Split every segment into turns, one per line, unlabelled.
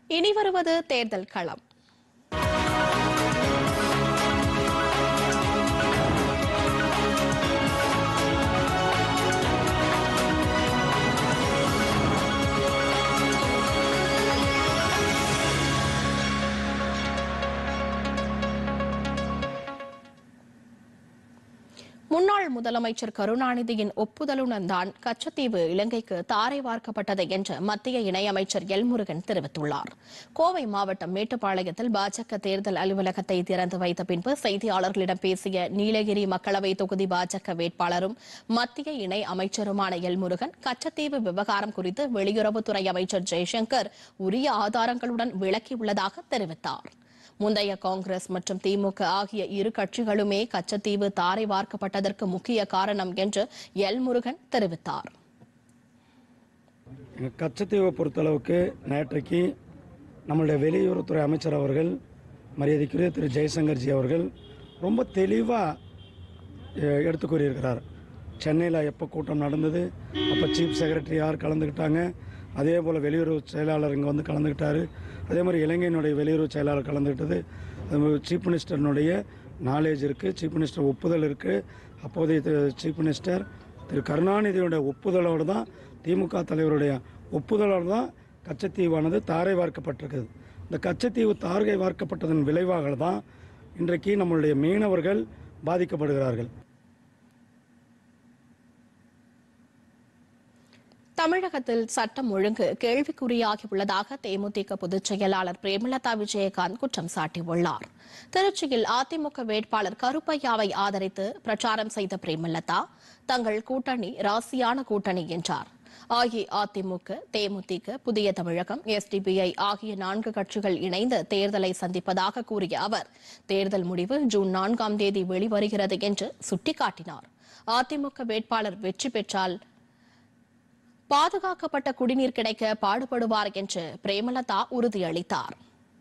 இனி வருவது தேர்தல் களம். முன்னாள் முதலமைச்சர் கருணாநிதியின் ஒப்புதலுடன் தான் கச்சத்தீவு இலங்கைக்கு தாரை வார்க்கப்பட்டது என்று மத்திய இணையமைச்சர் எல் முருகன் தெரிவித்துள்ளார். கோவை மாவட்டம் மேட்டுப்பாளையத்தில் பாஜக தேர்தல் அலுவலகத்தை திறந்து வைத்த பின்பு செய்தியாளர்களிடம் பேசிய நீலகிரி மக்களவை தொகுதி பாஜக வேட்பாளரும் மத்திய இணை அமைச்சருமான எல் முருகன் கச்சத்தீவு விவகாரம் குறித்து வெளியுறவுத்துறை அமைச்சர் ஜெய்சங்கர் உரிய ஆதாரங்களுடன் விளக்கியுள்ளதாக தெரிவித்தார். முந்தைய காங்கிரஸ் மற்றும் திமுக ஆகிய இரு கட்சிகளுமே கச்சத்தீவு தாரை வார்க்கப்பட்டதற்கு முக்கிய காரணம் என்று எல் முருகன் தெரிவித்தார்.
கச்சத்தீவை பொறுத்தளவுக்கு நேற்றைக்கு நம்முடைய வெளியுறவுத்துறை அமைச்சர் அவர்கள் மரியாதைக்குரிய திரு ஜெய்சங்கர்ஜி அவர்கள் ரொம்ப தெளிவாக எடுத்து கூறியிருக்கிறார். சென்னையில் எப்போ கூட்டம் நடந்தது, அப்போ சீஃப் செக்ரட்டரி யார் கலந்துக்கிட்டாங்க, அதே போல் வெளியுறவு செயலாளர் இங்கே வந்து கலந்துக்கிட்டாரு, அதே மாதிரி இலங்கையினுடைய வெளியுறவு செயலாளர் கலந்துக்கிட்டது, சீஃப் மினிஸ்டர்னுடைய நாலேஜ் இருக்குது, சீஃப் மினிஸ்டர் ஒப்புதல் இருக்குது. அப்போதைய சீஃப் மினிஸ்டர் திரு கருணாநிதியோட ஒப்புதலோடு தான், திமுக தலைவருடைய ஒப்புதலோடு தான் கச்சத்தீவானது தாரை வார்க்கப்பட்டிருக்குது. இந்த கச்சத்தீவு தாரை வார்க்கப்பட்டதன் விளைவாக தான் இன்றைக்கு நம்மளுடைய மீனவர்கள் பாதிக்கப்படுகிறார்கள்.
தமிழகத்தில் சட்டம் ஒழுங்கு கேள்விக்குறியாகியுள்ளதாக தேமுதிக பொதுச் செயலாளர் பிரேமலதா விஜயகாந்த் குற்றம் சாட்டியுள்ளார். திருச்சியில் அதிமுக வேட்பாளர் கருப்பையாவை ஆதரித்து பிரச்சாரம் செய்த பிரேமலதா, தங்கள் கூட்டணி ராசியான கூட்டணி என்றார். அஇஅதிமுக, தேமுதிக, புதிய தமிழகம், எஸ்டிபிஐ ஆகிய 4 கட்சிகள் இணைந்து தேர்தலை சந்திப்பதாக கூறிய அவர், தேர்தல் முடிவு ஜூன் 4ஆம் தேதி வெளிவருகிறது என்று சுட்டிக்காட்டினார். அதிமுக வேட்பாளர் வெற்றி பெற்றால் பாதுகாக்கப்பட்ட குடிநீர் கிடைக்க பாடுபடுவார் என்று பிரேமலதா உறுதியளித்தார்.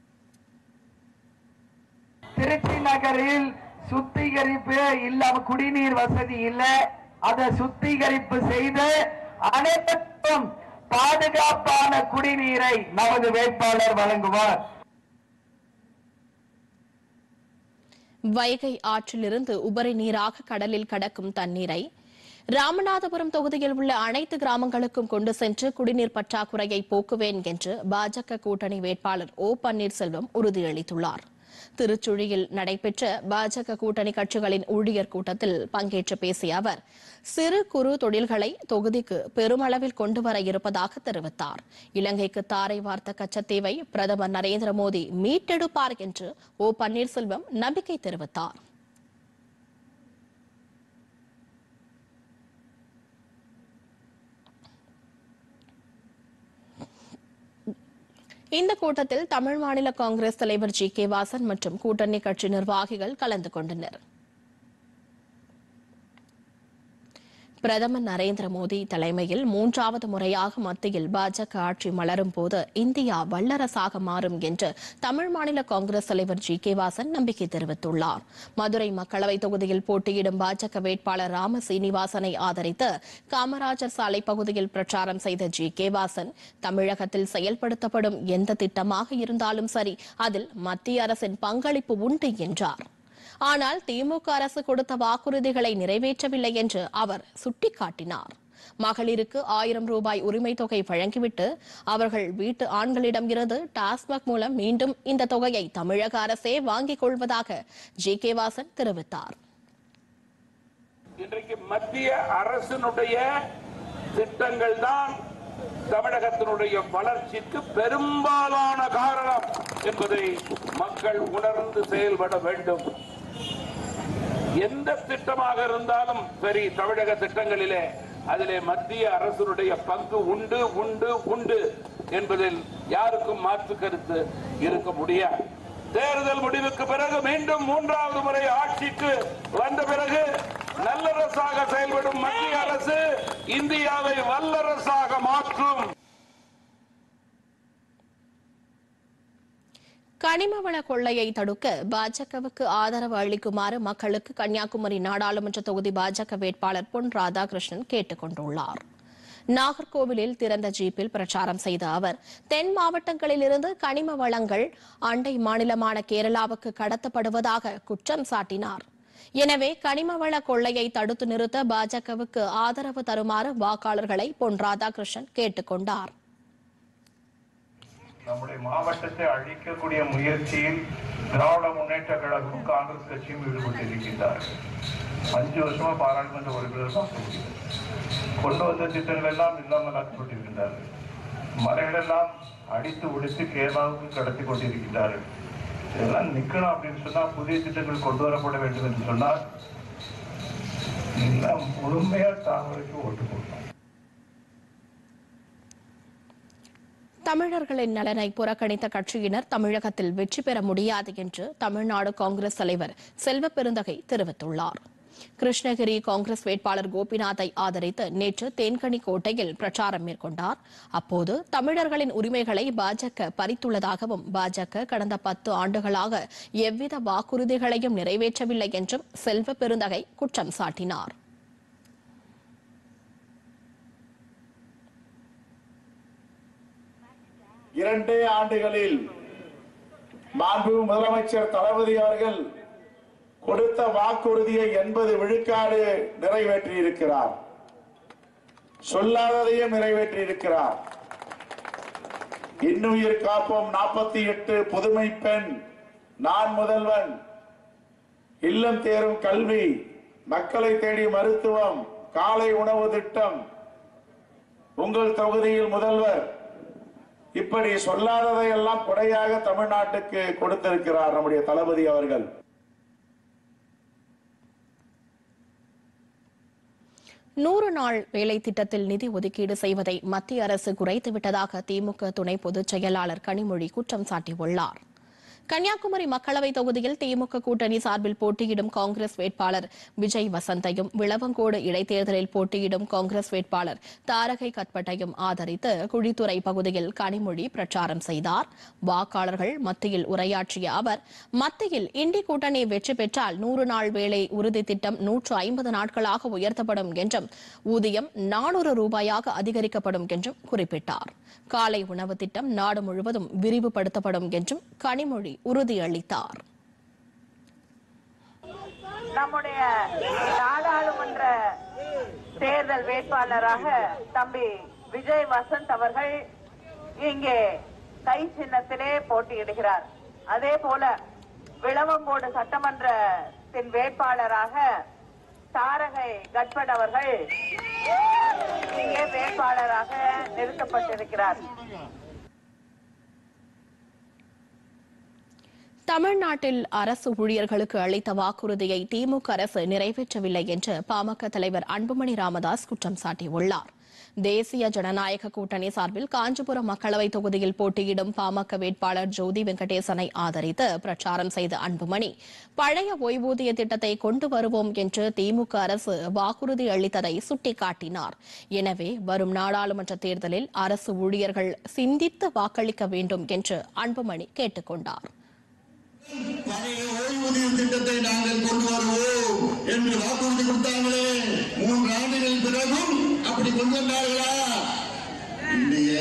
திருச்சி நகரில் சுத்திகரிப்பு இல்லாம குடிநீர் வசதி இல்ல, அதை சுத்திகரிப்பு செய்து அனைவருக்கும் பாதுகாப்பான குடிநீரை நமது வேட்பாளர் வழங்குவார்.
வைகை ஆற்றிலிருந்து உபரி நீராக கடலில் கடக்கும் தண்ணீரை ராமநாதபுரம் தொகுதியில் உள்ள அனைத்து கிராமங்களுக்கும் கொண்டு சென்று குடிநீர் பற்றாக்குறையை போக்குவேன் என்று பாஜக கூட்டணி வேட்பாளர் ஓ பன்னீர்செல்வம் உறுதியளித்துள்ளார். திருச்சுழியில் நடைபெற்ற பாஜக கூட்டணி கட்சிகளின் ஊழியர் கூட்டத்தில் பங்கேற்று பேசிய அவர், சிறு குறு தொழில்களை தொகுதிக்கு பெருமளவில் கொண்டுவர இருப்பதாக தெரிவித்தார். இலங்கைக்கு தாரை வார்த்த கச்சத்தீவை பிரதமர் நரேந்திர மோடி மீட்டெடுப்பார் என்று ஓ பன்னீர்செல்வம் நம்பிக்கை தெரிவித்தார். இந்த கூட்டத்தில் தமிழ் மாநில காங்கிரஸ் தலைவர் ஜி.கே. வாசன் மற்றும் கூட்டணி கட்சி நிர்வாகிகள் கலந்து கொண்டனர். பிரதமர் நரேந்திர மோடி தலைமையில் 3வது முறையாக மத்தியில் பாஜக ஆட்சி மலரும் போது இந்தியா வல்லரசாக மாறும் என்று தமிழ் மாநில காங்கிரஸ் தலைவர் ஜி.கே. வாசன் நம்பிக்கை தெரிவித்துள்ளார். மதுரை மக்களவை தொகுதியில் போட்டியிடும் பாஜக வேட்பாளர் ராம சீனிவாசனை ஆதரித்து காமராஜர் சாலை பகுதியில் பிரச்சாரம் செய்த ஜி.கே. வாசன், தமிழகத்தில் செயல்படுத்தப்படும் எந்த திட்டமாக இருந்தாலும் சரி, அதில் மத்திய அரசின் பங்களிப்பு உண்டு என்றார். ஆனால் திமுக அரசு கொடுத்த வாக்குறுதிகளை நிறைவேற்றவில்லை என்று அவர் சுட்டிக்காட்டினார். மகளிருக்கு 1000 ரூபாய் உரிமை தொகை வழங்கிவிட்டு அவர்கள் வீட்டு ஆண்களிடம் இருந்து டாஸ்மாக் மூலம் மீண்டும் இந்த தொகையை தமிழக அரசே வாங்கிக் கொள்வதாக ஜி.கே. வாசன் தெரிவித்தார்.
இன்றைக்கு மத்திய அரசினுடைய திட்டங்கள் தான் தமிழகத்தினுடைய வளர்ச்சிக்கு பெரும்பாலான காரணம் என்பதை மக்கள் உணர்ந்து செயல்பட வேண்டும். எந்த திட்டமாக இருந்தாலும் சரி, தமிழக திட்டங்களிலே அதிலே மத்திய அரசினுடைய பங்கு உண்டு உண்டு உண்டு என்பதில் யாருக்கும் மாற்று கருத்து இருக்க முடியாது. தேர்தல் முடிவுக்கு பிறகு மீண்டும் 3வது முறை ஆட்சிக்கு வந்த பிறகு நல்லரசாக செயல்படும் மத்திய அரசு இந்தியாவை வல்லரசாக மாற்றும்.
கனிமவள கொள்ளையை தடுக்க பாஜகவுக்கு ஆதரவு அளிக்குமாறு மக்களுக்கு கன்னியாகுமரி நாடாளுமன்ற தொகுதி பாஜக வேட்பாளர் பொன் ராதாகிருஷ்ணன் கேட்டுக் கொண்டுள்ளார். நாகர்கோவிலில் திறந்த ஜீப்பில் பிரச்சாரம் செய்த அவர் தென் மாவட்டங்களிலிருந்து கனிம வளங்கள் அண்டை மாநிலமான கேரளாவுக்கு கடத்தப்படுவதாக குற்றம் சாட்டினார். எனவே கனிமவள கொள்ளையை தடுத்து நிறுத்த பாஜகவுக்கு ஆதரவு தருமாறு வாக்காளர்களை பொன் ராதாகிருஷ்ணன் கேட்டுக் கொண்டார்.
நம்முடைய மாவட்டத்தை அழிக்கக்கூடிய முயற்சியில் திராவிட முன்னேற்ற கழகம் காங்கிரஸ் கட்சியும் ஈடுபட்டிருக்கின்றார்கள். 5 வருஷமா பாராளுமன்ற உறுப்பினர் பார்க்க முடியும். கொண்டு வந்த திட்டங்கள் எல்லாம் இல்லாமல் ஆக்கப்பட்டிருக்கின்றார்கள். மலைகளெல்லாம் அடித்து உடைத்து கேரளாவுக்கு கடத்தி கொண்டிருக்கின்றார்கள். இதெல்லாம் நிக்கணும் அப்படின்னு சொன்னா புதிய திட்டங்கள் கொண்டு வரப்பட வேண்டும் என்று சொன்னால் முழுமையா தாமரைக்கு ஓட்டு போடணும்.
தமிழர்களின் நலனை புறக்கணித்த கட்சியினர் தமிழகத்தில் வெற்றி பெற முடியாது என்று தமிழ்நாடு காங்கிரஸ் தலைவர் செல்வ பெருந்தகை தெரிவித்துள்ளார். கிருஷ்ணகிரி காங்கிரஸ் வேட்பாளர் கோபிநாத்தை ஆதரித்து நேற்று தேன்கனிக்கோட்டையில் பிரச்சாரம் மேற்கொண்டார். அப்போது தமிழர்களின் உரிமைகளை பாஜக பறித்துள்ளதாகவும் பாஜக கடந்த 10 ஆண்டுகளாக எவ்வித வாக்குறுதிகளையும் நிறைவேற்றவில்லை என்றும் செல்வ பெருந்தகை குற்றம் சாட்டினார்.
இரண்டே ஆண்டுகளில் மாண்புமிகு முதலமைச்சர் தளபதி அவர்கள் கொடுத்த வாக்குறுதியை 80 விழுக்காடு நிறைவேற்றியிருக்கிறார். சொல்லாததையும் நிறைவேற்றியிருக்கிறார். இன்னுயிர் காப்போம் 48, புதுமை பெண், நான் முதல்வன், இல்லம் தேரும் கல்வி, மக்களை தேடி மருத்துவம், காலை உணவு திட்டம், உங்கள் தொகுதியில் முதல்வர், இப்படி சொல்லாததை எல்லாம் கொடையாக தமிழ்நாட்டுக்கு கொடுத்திருக்கிறார் நம்முடைய தளபதி அவர்கள்.
நூறு நாள் வேலை திட்டத்தில் நிதி ஒதுக்கீடு செய்வதை மத்திய அரசு குறைத்துவிட்டதாக திமுக துணை பொதுச் செயலாளர் கனிமொழி குற்றம் சாட்டியுள்ளார். கன்னியாகுமரி மக்களவைத் தொகுதியில் திமுக கூட்டணி சார்பில் போட்டியிடும் காங்கிரஸ் வேட்பாளர் விஜய் வசந்தையும், விளவங்கோடு இடைத்தேர்தலில் போட்டியிடும் காங்கிரஸ் வேட்பாளர் தாரகை கட்பட்டையும் ஆதரித்து குழித்துறை பகுதியில் கனிமொழி பிரச்சாரம் செய்தார். வாக்காளர்கள் மத்தியில் உரையாற்றிய அவர், மத்தியில் இண்டி கூட்டணி வெற்றி பெற்றால் 100 நாள் வேலை உறுதி திட்டம் 150 நாட்களாக உயர்த்தப்படும் என்றும் ஊதியம் 400 ரூபாயாக அதிகரிக்கப்படும் என்றும் குறிப்பிட்டார். காலை உணவு திட்டம் நாடு முழுவதும் விரிவுபடுத்தப்படும் என்றும் கனிமொழி உறுதியளித்தார்.
நம்முடைய நாடாளுமன்ற தேர்தல் வேட்பாளராக தம்பி விஜய் வசந்த் அவர்கள் இங்கே கை சின்னத்திலே போட்டியிடுகிறார். அதே போல விளவங்கோடு சட்டமன்றத்தின் வேட்பாளராக தாரகை கட்பட் அவர்கள் இங்கே வேட்பாளராக நிறுத்தப்பட்டிருக்கிறார்.
தமிழ்நாட்டில் அரசு ஊழியர்களுக்கு அளித்த வாக்குறுதியை திமுக அரசு நிறைவேற்றவில்லை என்று பாமக தலைவர் அன்புமணி ராமதாஸ் குற்றம் சாட்டியுள்ளார். தேசிய ஜனநாயக கூட்டணி சார்பில் காஞ்சிபுரம் மக்களவைத் தொகுதியில் போட்டியிடும் பாமக வேட்பாளர் ஜோதி வெங்கடேசனை ஆதரித்து பிரச்சாரம் செய்த அன்புமணி, பழைய ஓய்வூதிய திட்டத்தை கொண்டு வருவோம் என்று திமுக அரசு வாக்குறுதி அளித்ததை சுட்டிக்காட்டினார். எனவே வரும் நாடாளுமன்ற தேர்தலில் அரசு ஊழியர்கள் சிந்தித்து வாக்களிக்க வேண்டும் என்று அன்புமணி கேட்டுக் கொண்டார்.
பழைய ஓய்வூதிய திட்டத்தை நாங்கள் கொண்டு வருவோம் என்று வாக்குறுதி கொடுத்தாங்களே, 3 ஆண்டுகள் பிறகும் அப்படி கொண்டு வந்தார்களா? இல்லையே.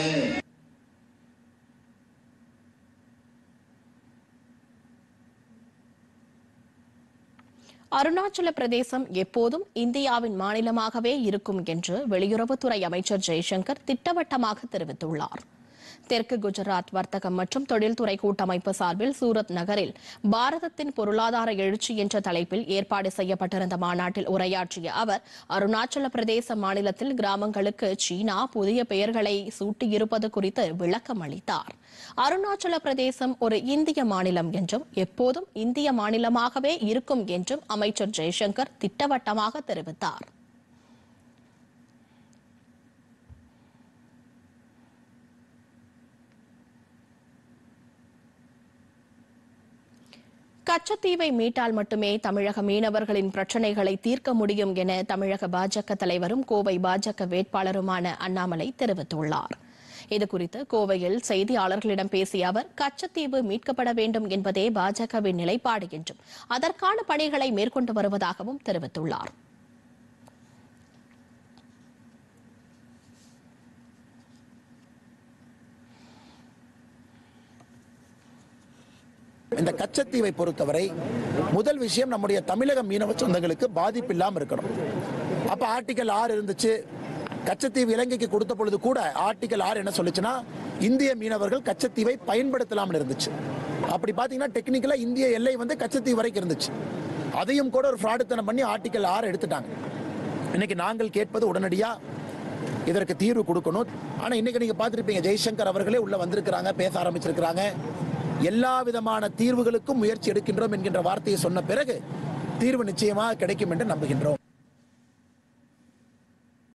அருணாச்சல பிரதேசம் எப்போதும் இந்தியாவின் மாநிலமாகவே இருக்கும் என்று வெளியுறவுத்துறை அமைச்சர் ஜெய்சங்கர் திட்டவட்டமாக தெரிவித்துள்ளார். தெற்கு குஜராத் வர்த்தகம் மற்றும் தொழில்துறை கூட்டமைப்பு சார்பில் சூரத் நகரில் பாரதத்தின் பொருளாதார எழுச்சி என்ற தலைப்பில் ஏற்பாடு செய்யப்பட்டிருந்த மாநாட்டில் உரையாற்றிய அவர், அருணாச்சல பிரதேச மாநிலத்தில் கிராமங்களுக்கு சீனா புதிய பெயர்களை சூட்டியிருப்பது குறித்து விளக்கம் அளித்தார். அருணாச்சல பிரதேசம் ஒரு இந்திய மாநிலம் என்றும் எப்போதும் இந்திய மாநிலமாகவே இருக்கும் என்றும் அமைச்சர் ஜெய்சங்கர் திட்டவட்டமாக தெரிவித்தார். கச்சத்தீவை மீட்டால் மட்டுமே தமிழக மீனவர்களின் பிரச்சினைகளை தீர்க்க முடியும் என தமிழக பாஜக தலைவரும் கோவை பாஜக வேட்பாளருமான அண்ணாமலை தெரிவித்துள்ளார். இதுகுறித்து கோவையில் செய்தியாளர்களிடம் பேசிய அவர், கச்சத்தீவு மீட்கப்பட வேண்டும் என்பதே பாஜகவின் நிலைப்பாடு என்றும் அதற்கான பணிகளை மேற்கொண்டு வருவதாகவும் தெரிவித்துள்ளார்.
இந்த கச்சத்தீவை பொறுத்தவரை முதல் விஷயம் நம்முடைய தமிழக மீனவ சொந்தங்களுக்கு பாதிப்பு இல்லாமல் இருக்கணும். அப்ப ஆர்டிகல் 6 இருந்துச்சு. கச்சத்தீவு இலங்கைக்கு கொடுத்த பொழுது கூட ஆர்டிகல் 6 என்ன சொல்லுச்சுன்னா இந்திய மீனவர்கள் கச்சத்தீவை பயன்படுத்தலாம்னு இருந்துச்சு. அப்படி பாத்தீங்கன்னா டெக்னிக்கலா இந்திய எல்லை கச்சத்தீவு வரைக்கும் இருந்துச்சு. அதையும் கூட ஒரு ஃப்ராடுத்தனம் பண்ணி ஆர்டிகல் 6 எடுத்துட்டாங்க. இன்னைக்கு நாங்கள் கேட்பது உடனடியா இதற்கு தீர்வு கொடுக்கணும். ஆனா இன்னைக்கு நீங்க பார்த்திருப்பீங்க, ஜெய்சங்கர் அவர்களே உள்ள வந்திருக்கிறாங்க, பேச ஆரம்பிச்சிருக்கிறாங்க. எல்லா விதமான தீர்வுகளுக்கும் முயற்சி எடுக்கின்றோம் என்கின்ற வார்த்தையை சொன்ன பிறகு தீர்வு நிச்சயமாக கிடைக்கும் என்று நம்புகின்றோம்.